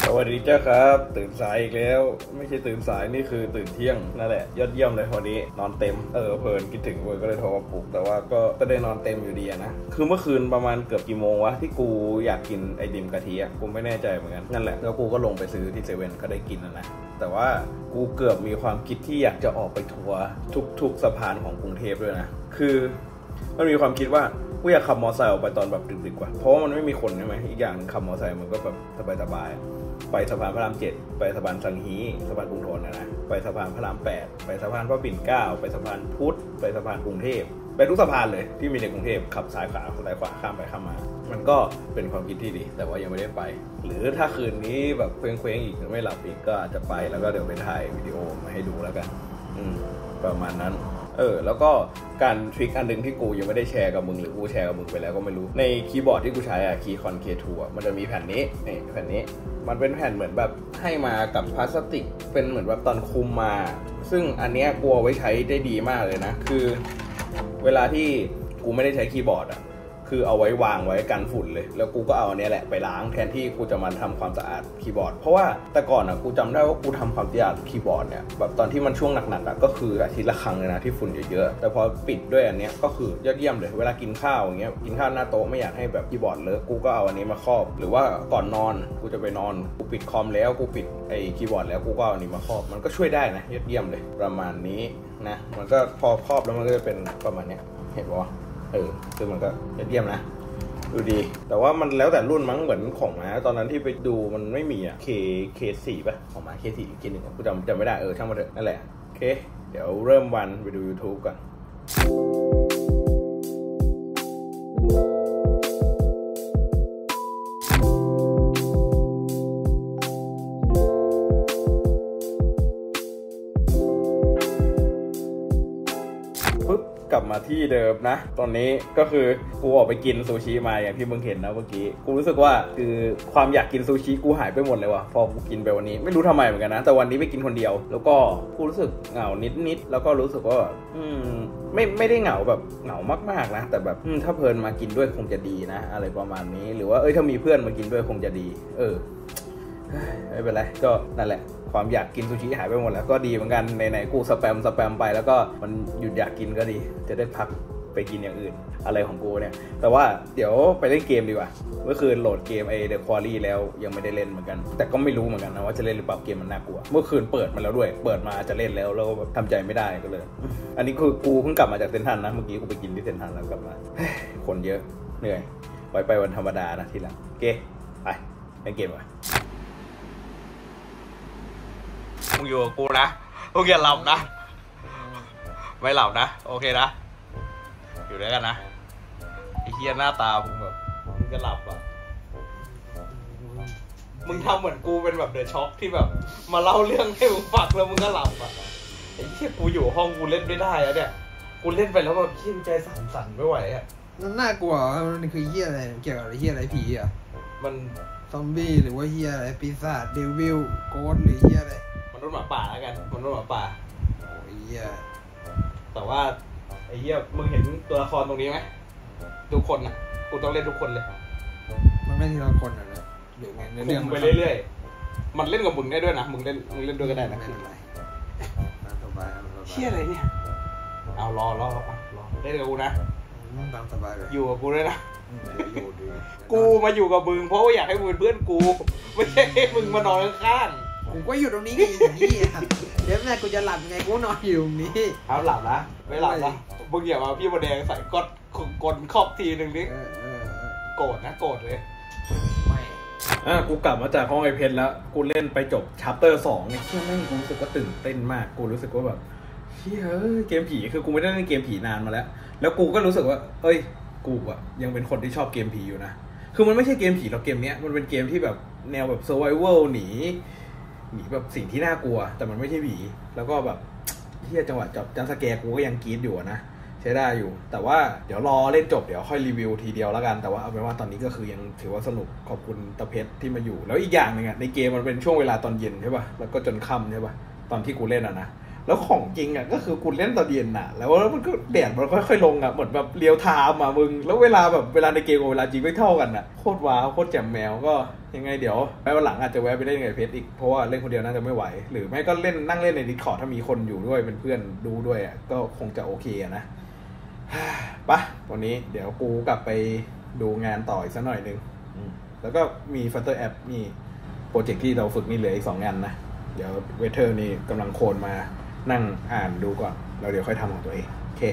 สวัสดีเจ้าครับตื่นสายอีกแล้วไม่ใช่ตื่นสายนี่คือตื่นเที่ยงนั่นแหละยอดเยี่ยมเลยวันนี้นอนเต็มเพลินคิดถึงเว้ยก็เลยโทรมาปลุกแต่ว่าก็ได้นอนเต็มอยู่ดีนะคือเมื่อคืนประมาณเกือบกี่โมงวะที่กูอยากกินไอติมกะทิกูไม่แน่ใจเหมือนกันนั่นแหละแล้วกูก็ลงไปซื้อที่เซเว่นก็ได้กินนะแต่ว่ากูเกือบมีความคิดที่อยากจะออกไปทัวร์ทุกสะพานของกรุงเทพด้วยนะคือมันมีความคิดว่ากูอยากขับมอเตอร์ไซค์ออกไปตอนแบบดึกๆกว่าเพราะว่ามันไม่มีคนใช่ไหมอีกอย่างขับมอเตอร์ไซค์มันก็แบบสบายๆไปสะพานพระราม7ไปสะพานสังฮีสะพานกรุงธนนะไปสะพานพระราม8ไปสะพานพระปิ่น9ไปสะพานพุทธไปสะพานกรุงเทพไปทุกสะพานเลยที่มีในกรุงเทพขับซ้ายขวาข้ามไปข้ามมามันก็เป็นความคิดที่ดีแต่ว่ายังไม่ได้ไปหรือถ้าคืนนี้แบบเคว้งอีกไม่หลับอีกก็อาจจะไปแล้วก็เดี๋ยวไปถ่ายวิดีโอมาให้ดูแล้วกันประมาณนั้นแล้วก็การทริคอันนึงที่กูยังไม่ได้แชร์กับมึงหรือกูแชร์กับมึงไปแล้วก็ไม่รู้ในคีย์บอร์ดที่กูใช้คีย์คอน K2 มันจะมีแผ่นนี้แผ่นนี้มันเป็นแผ่นเหมือนแบบให้มากับพลาสติกเป็นเหมือนแบบตอนคุมมาซึ่งอันเนี้ยกูเอาไว้ใช้ได้ดีมากเลยนะคือเวลาที่กูไม่ได้ใช้คีย์บอร์ดคือเอาไว้วางไว้กันฝุ่นเลยแล้วกูก็เอาอันนี้แหละไปล้างแทนที่กูจะมาทำความสะอาดคีย์บอร์ดเพราะว่าแต่ก่อนกูจำได้ว่ากูทำความสะอาดคีย์บอร์ดเนี่ยแบบตอนที่มันช่วงหนักๆก็คืออาทิตย์ละครั้งเลยนะที่ฝุ่นเยอะๆแต่พอปิดด้วยอันนี้ก็คือยอดเยี่ยมเลยเวลากินข้าวอย่างเงี้ยกินข้าวหน้าโต๊ะไม่อยากให้แบบคีย์บอร์ดเลอะกูก็เอาอันนี้มาครอบหรือว่าก่อนนอนกูจะไปนอนกูปิดคอมแล้วกูปิดไอ้คีย์บอร์ดแล้วกูก็เอาอันนี้มาครอบมันก็ช่วยได้นะยอดเยี่ยมเลยประมาณนี้นะมันก็พอครอบแล้วมันก็จะเป็นประมาณนี้เห็นป่ะคือมันก็ยอดเยี่ยมนะดูดีแต่ว่ามันแล้วแต่รุ่นมั้งเหมือนของนะตอนนั้นที่ไปดูมันไม่มีK4 ป่ะของมา K4 อีกทีนึงกูจำไม่ได้ช่างมาเถอะนั่นแหละโอเคเดี๋ยวเริ่มวันไปดู YouTube ก่อนกลับมาที่เดิมนะตอนนี้ก็คือกูออกไปกินซูชิมาอย่างที่มึงเห็นนะเมื่อกี้กูรู้สึกว่าคือความอยากกินซูชิกูหายไปหมดเลยว่ะพอกูกินไปวันนี้ไม่รู้ทำไมเหมือนกันนะแต่วันนี้ไปกินคนเดียวแล้วก็กูรู้สึกเหงานิดแล้วก็รู้สึกว่าไม่ได้เหงาแบบเหงามากๆนะแต่แบบถ้าเพลินมากินด้วยคงจะดีนะอะไรประมาณนี้หรือว่าถ้ามีเพื่อนมากินด้วยคงจะดีไม่เป็นไรก็นั่นแหละความอยากกินซูชิหายไปหมดแล้วก็ดีเหมือนกันไหนๆกูสแปมไปแล้วก็มันหยุดอยากกินก็ดีจะได้พักไปกินอย่างอื่นอะไรของกูเนี่ยแต่ว่าเดี๋ยวไปเล่นเกมดีกว่าเมื่อคืนโหลดเกมThe Quarry แล้วยังไม่ได้เล่นเหมือนกันแต่ก็ไม่รู้เหมือนกันนะว่าจะเล่นหรือเปล่าเกมมันน่ากลัวเมื่อคืนเปิดมาแล้วด้วยเปิดมาจะเล่นแล้วแบบทำใจไม่ได้ก็เลยอันนี้คือกูเพิ่งกลับมาจากเซ็นทรัลนะเมื่อกี้กูไปกินที่เซ็นทรัลแล้วกลับมาคนเยอะเหนื่อยไว้ไปวันธรรมดานะทีหลังโอเคไปเล่นเกมว่ะมึงอยู่กับกูนะมึงอย่าหลับนะไม่หลับนะโอเคนะอยู่ด้วยกันนะไอ้เหี้ยหน้าตามึงแบบมึงก็หลับอ่ะมึงทำเหมือนกูเป็นแบบเดอะช็อคที่แบบมาเล่าเรื่องให้มึงฟังแล้วมึงก็หลับอ่ะไอ้เหี้ยกูอยู่ห้องกูเล่นไม่ได้อะเนี่ยกูเล่นไปแล้วแบบเหี้ยใจสั่นไม่ไหวอ่ะมันน่ากลัวมันคือเหี้ยอะไรเกี่ยวกับเหี้ยอะไรผีอ่ะมันซอมบี้หรือว่าเหี้ยอะไรปีศาจเดวิลโกสหรือเหี้ยอะไรมันรุ่นหมาป่าแล้วกันมันรุ่นหมาป่าโอ้ยเหี้ยแต่ว่าไอ้เหี้ยมึงเห็นตัวละครตรงนี้ไหมทุกคนนะกูต้องเล่นทุกคนเลยมันไม่ทีละคนนะหรือไงเรื่องไปเรื่อยๆมันเล่นกับมึงได้ด้วยนะมึงเล่นด้วยก็ได้นะคืออะไรสบายเชี่ยอะไรเนี่ยเอารอเล่นกับกูนะตามสบายเลยอยู่กับกูด้วยนะกูมาอยู่กับมึงเพราะว่าอยากให้มึงเป็นเพื่อนกูไม่ใช่ให้มึงมานอนข้างกูก็อยู่ตรงนี้ไงอย่างนี้เดี๋ยวแม่กูจะหลับไงกูนอนอยู่ตรงนี้เอาหลับนะไม่หลับนะมึงอย่ามาพี่บดแดงใส่กดครอบทีนึงนิโกรธนะโกรธเลยไม่กูกลับมาจากห้องไอเพนแล้วกูเล่นไปจบชัปเตอร์2เนี่ยเชื่อไม่กูรู้สึกว่าตื่นเต้นมากกูรู้สึกว่าแบบเฮ้ยเกมผีคือกูไม่ได้เล่นเกมผีนานมาแล้วกูก็รู้สึกว่ากูอะยังเป็นคนที่ชอบเกมผีอยู่นะคือมันไม่ใช่เกมผีหรอกเกมเนี้ยมันเป็นเกมที่แบบแนวแบบ survival หนีแบบสิ่งที่น่ากลัวแต่มันไม่ใช่ผีแล้วก็แบบเหี้ยจังหวะจัมป์สแกร์กูก็ยังกรี๊ดอยู่นะใช้ได้อยู่แต่ว่าเดี๋ยวรอเล่นจบเดี๋ยวค่อยรีวิวทีเดียวแล้วกันแต่ว่าเอาเป็นว่าตอนนี้ก็คือยังถือว่าสนุกขอบคุณตะเพชรที่มาอยู่แล้วอีกอย่างนึงในเกมมันเป็นช่วงเวลาตอนเย็นใช่ป่ะแล้วก็จนค่ำใช่ป่ะตอนที่กูเล่นนะแล้วของจริงก็คือกูเล่นตอนเย็นแล้วมันก็แดดมันค่อยๆลงเหมือนแบบเรียวไทม์มึงแล้วเวลาในเกมกับเวลาจริงไม่เท่ากันโคตรว้าวโคตรแจ่มแมวก็ยังไงเดี๋ยวไปวันหลังอาจจะแวะไปเล่นกับเพชรอีกเพราะว่าเล่นคนเดียวน่าจะไม่ไหวหรือไม่ก็เล่นนั่งเล่นใน Discord ถ้ามีคนอยู่ด้วยเป็นเพื่อนดูด้วยอ่ะก็คงจะโอเคนะปะวันนี้เดี๋ยวกูกลับไปดูงานต่ออีกสักหน่อยนึงแล้วก็มี Flutter App นี่โปรเจกต์ที่เราฝึกนี่เหลืออีก2 งานนะเดี๋ยวเวเทอร์นี่กำลังโคนมานั่งอ่านดูก่อนแล้วเดี๋ยวค่อยทำของตัวเองโอเค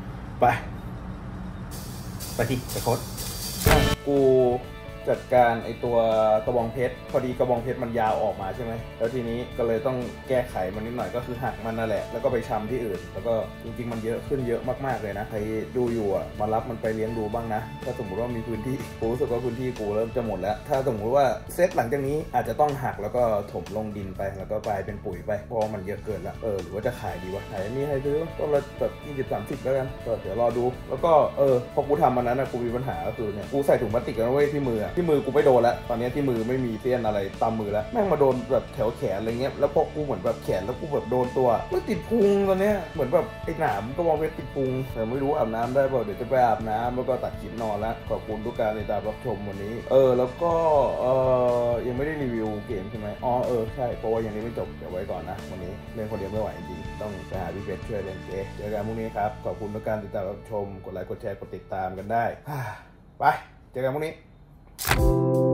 ไปที่ไปโค้ดกูจัดการไอตัวกระบองเพชรพอดีกระบองเพชรมันยาวออกมาใช่ไหมแล้วทีนี้ก็เลยต้องแก้ไขมันนิดหน่อยก็คือหักมันนั่นแหละแล้วก็ไปชำที่อื่นแล้วก็จริงๆมันเยอะขึ้นเยอะมากๆเลยนะใครดูอยู่อ่ะมารับมันไปเลี้ยงดูบ้างนะถ้าสมมติว่ามีพื้นที่กูรู้สึกว่าพื้นที่กูเริ่มจะหมดแล้วถ้าสมมติว่าเซตหลังจากนี้อาจจะต้องหักแล้วก็ถมลงดินไปแล้วก็กลายเป็นปุ๋ยไปเพราะมันเยอะเกินแล้วหรือว่าจะขายดีวะขายมีให้ซื้อก็ละแบบ20-30แล้วกันก็เดี๋ยวรอดูแล้วก็พอกูทำมันนั้นนะกูมีปัญหาก็คือเนี่ยกูใส่ถุงพลาสติกกันไว้ที่มือกูไม่โดนแล้วตอนนี้ที่มือไม่มีเส้นอะไรตามมือแล้วแม่งมาโดนแบบแถวแขนอะไรเงี้ยแล้วพอกูเหมือนแบบแขนแล้วกูแบบโดนตัวมันติดพุงตอนเนี้ยเหมือนแบบไอ้หนามก็มองเป็นติดพุงแต่ไม่รู้อาบน้ำได้เปล่าเดี๋ยวจะไปอาบน้ำแล้วก็ตัดคลิปนอนแล้วขอบคุณทุกการติดตามรับชมวันนี้แล้วก็ยังไม่ได้รีวิวเกมใช่ไหมใช่เพราะว่ายังนี้ไม่จบเดี๋ยวไว้ก่อนนะวันนี้เล่นคนเดียวไม่ไหวจริงต้องไปหาพี่เพชรช่วยเล่นเกมเจอกันพรุ่งนี้ครับขอบคุณทุกการติดตามรับชมกดไลค์กดแชร์กดติดตามกันได้ไปเจอกันพรุ่งนี้